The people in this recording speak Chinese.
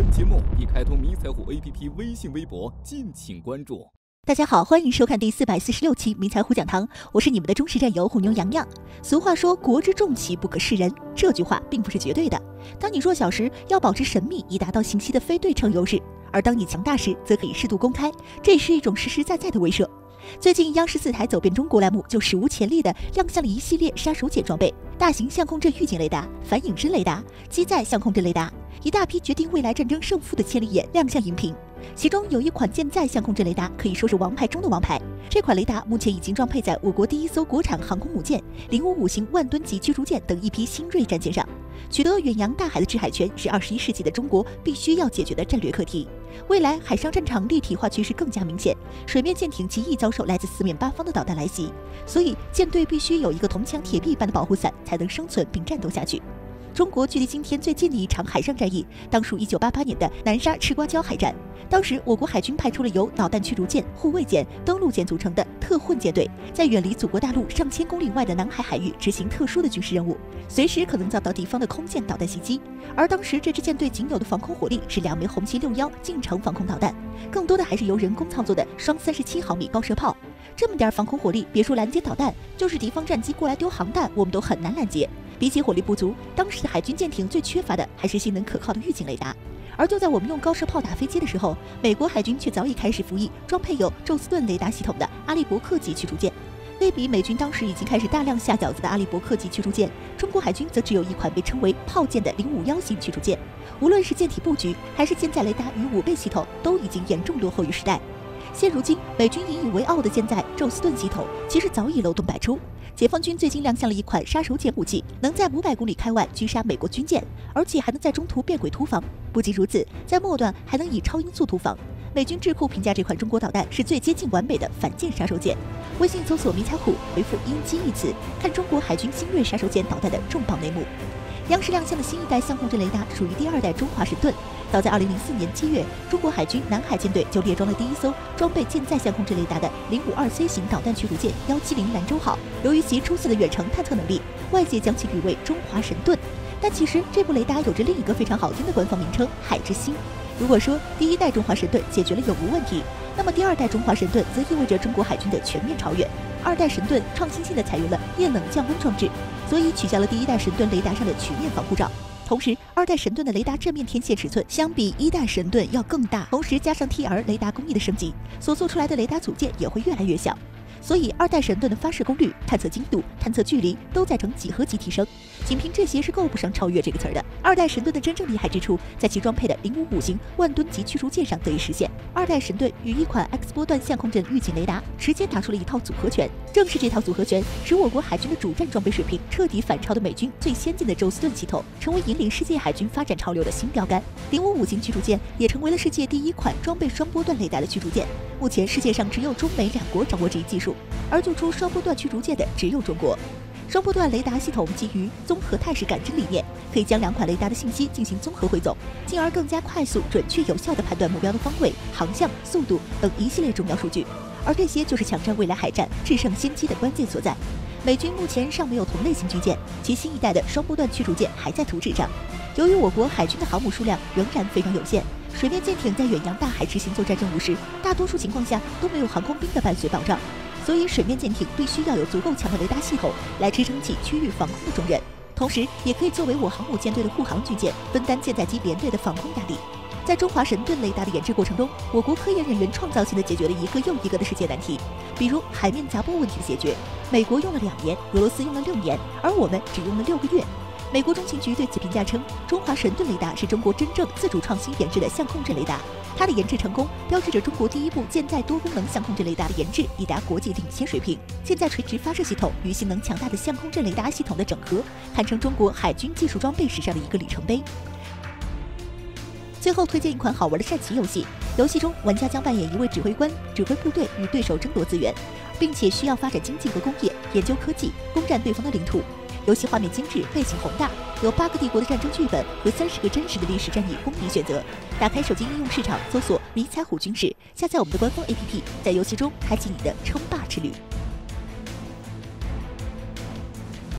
本节目已开通迷彩虎 APP 微信、微博，敬请关注。 大家好，欢迎收看第446期迷彩虎讲堂，我是你们的忠实战友虎妞洋洋。俗话说国之重器不可示人，这句话并不是绝对的。当你弱小时，要保持神秘，以达到信息的非对称优势；而当你强大时，则可以适度公开，这也是一种实实在在的威慑。最近央视4台走遍中国栏目就史无前例的亮相了一系列杀手锏装备：大型相控阵预警雷达、反影针雷达、机载相控阵雷达，一大批决定未来战争胜负的千里眼亮相荧屏。其中有一款舰载相控阵雷达，可以说是王牌中的王牌。这款雷达目前已经装配在我国第一艘国产航空母舰055型万吨级驱逐舰等一批新锐战舰上。取得远洋大海的制海权是21世纪的中国必须要解决的战略课题。未来海上战场立体化趋势更加明显，水面舰艇极易遭受来自四面八方的导弹来袭，所以舰队必须有一个铜墙铁壁般的保护伞，才能生存并战斗下去。中国距离今天最近的一场海上战役，当属1988年的南沙赤瓜礁海战。当时我国海军派出了由导弹驱逐舰、护卫舰、登陆舰组成的特混舰队，在远离祖国大陆上千公里外的南海海域执行特殊的军事任务，随时可能遭到敌方的空舰导弹袭击。而当时这支舰队仅有的防空火力是2枚红旗61近程防空导弹，更多的还是由人工操作的双37毫米高射炮。这么点防空火力，别说拦截导弹，就是敌方战机过来丢航弹，我们都很难拦截。比起火力不足，当时的海军舰艇最缺乏的还是性能可靠的预警雷达。而就在我们用高射炮打飞机的时候，美国海军却早已开始服役装配有宙斯盾雷达系统的阿利伯克级驱逐舰。类比美军当时已经开始大量下饺子的阿利伯克级驱逐舰，中国海军则只有一款被称为炮舰的051型驱逐舰。无论是舰体布局还是舰载雷达与5倍系统，都已经严重落后于时代。现如今，美军引以为傲的舰载宙斯盾系统其实早已漏洞百出。解放军最近亮相了一款杀手锏武器，能在500公里开外狙杀美国军舰，而且还能在中途变轨突防。不仅如此，在末段还能以超音速突防。美军智库评价这款中国导弹是最接近完美的反舰杀手锏。微信搜索迷彩虎，回复鹰击一词，看中国海军新锐杀手锏导弹的重磅内幕。央视亮相的新一代相控阵雷达属于第2代中华神盾。早在2004年7月，中国海军南海舰队就列装了第一艘装备舰载相控阵雷达的052C 型导弹驱逐舰170兰州号。由于其出色的远程探测能力，外界将其誉为中华神盾。但其实这部雷达有着另一个非常好听的官方名称——海之星。如果说第1代中华神盾解决了有无问题，那么第2代中华神盾则意味着中国海军的全面超越。2代神盾创新性的采用了液冷降温装置，所以取消了第1代神盾雷达上的曲面防护罩。同时，2代神盾的雷达正面天线尺寸相比1代神盾要更大，同时加上 TR 雷达工艺的升级，所做出来的雷达组件也会越来越小。所以2代神盾的发射功率、探测精度、探测距离都在呈几何级提升，仅凭这些是够不上超越这个词儿的。2代神盾的真正厉害之处，在其装配的055型万吨级驱逐舰上得以实现。2代神盾与一款 X 波段相控阵预警雷达直接打出了一套组合拳，正是这套组合拳，使我国海军的主战装备水平彻底反超的美军最先进的宙斯盾系统，成为引领世界海军发展潮流的新标杆。055型驱逐舰也成为了世界第1款装备双波段雷达的驱逐舰。目前世界上只有中美2国掌握这一技术，而做出双波段驱逐舰的只有中国。双波段雷达系统基于综合态势感知理念，可以将2款雷达的信息进行综合汇总，进而更加快速、准确、有效地判断目标的方位、航向、速度等一系列重要数据。而这些就是抢占未来海战制胜先机的关键所在。美军目前尚没有同类型军舰，其新一代的双波段驱逐舰还在图纸上。由于我国海军的航母数量仍然非常有限，水面舰艇在远洋大海执行作战任务时，大多数情况下都没有航空兵的伴随保障，所以水面舰艇必须要有足够强的雷达系统来支撑起区域防空的重任，同时也可以作为我航母舰队的护航军舰，分担舰载机联队的防空压力。在中华神盾雷达的研制过程中，我国科研人员创造性的解决了一个又一个的世界难题，比如海面杂波问题的解决，美国用了2年，俄罗斯用了6年，而我们只用了6个月。美国中情局对此评价称，中华神盾雷达是中国真正自主创新研制的相控阵雷达，它的研制成功标志着中国第1部舰载多功能相控阵雷达的研制已达国际领先水平。舰载垂直发射系统与性能强大的相控阵雷达系统的整合，堪称中国海军技术装备史上的一个里程碑。最后推荐一款好玩的战棋游戏，游戏中玩家将扮演一位指挥官，指挥部队与对手争夺资源，并且需要发展经济和工业，研究科技，攻占对方的领土。游戏画面精致，背景宏大，有8个帝国的战争剧本和30个真实的历史战役供你选择。打开手机应用市场，搜索迷彩虎军事，下载我们的官方 APP， 在游戏中开启你的称霸之旅。